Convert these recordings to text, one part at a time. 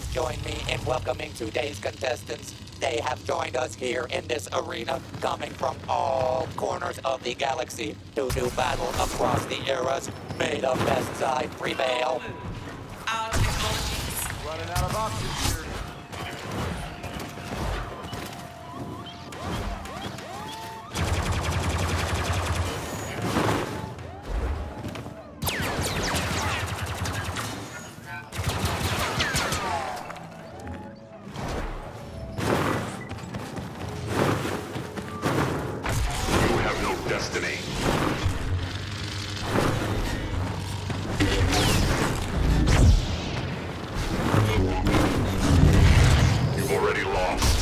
Please join me in welcoming today's contestants. They have joined us here in this arena, coming from all corners of the galaxy to do battle across the eras. May the best side prevail. Our technologies. Running out of options here. Destiny. You've already lost.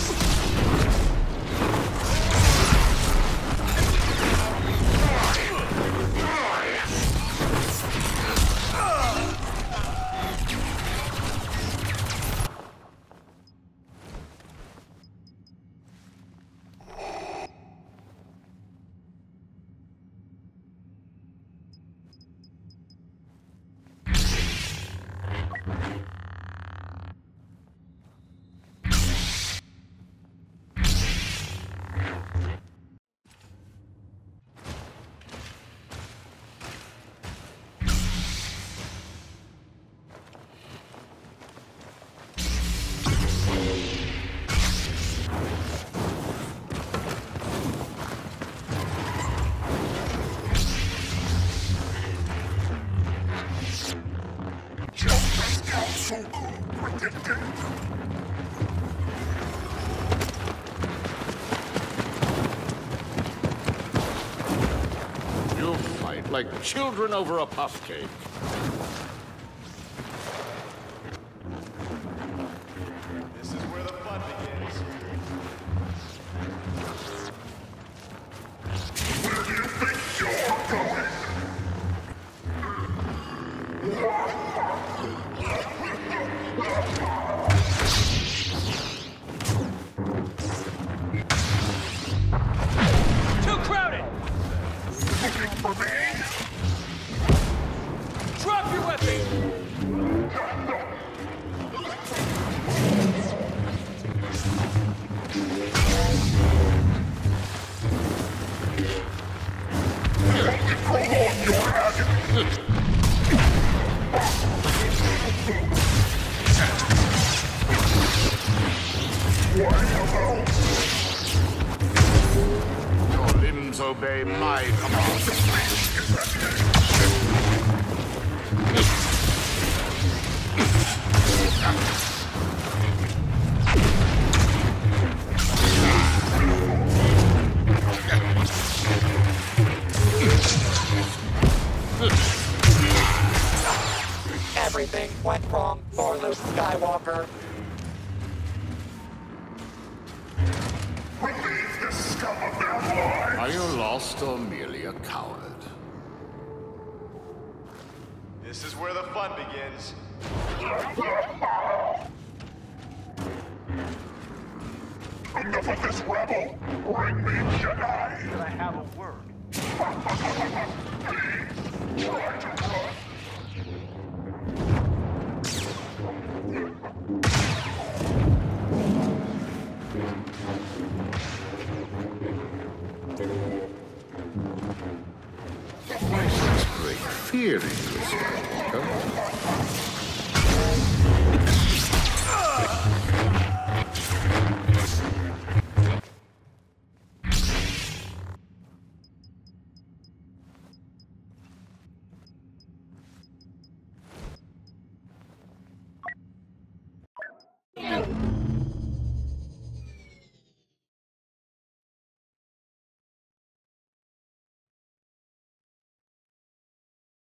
You'll fight like children over a puff cake. This is where the fun begins. Where do you think you're going? Too crowded! Looking for me? Drop your weapon! Your limbs obey my command. Everything went wrong for Luke Skywalker. Relieve the scum of their lives. Are you lost or merely a coward? This is where the fun begins. Enough of this rebel. Bring me Jedi. Can I have a word? Please, try to run. Why such great fear in you, Skywalker?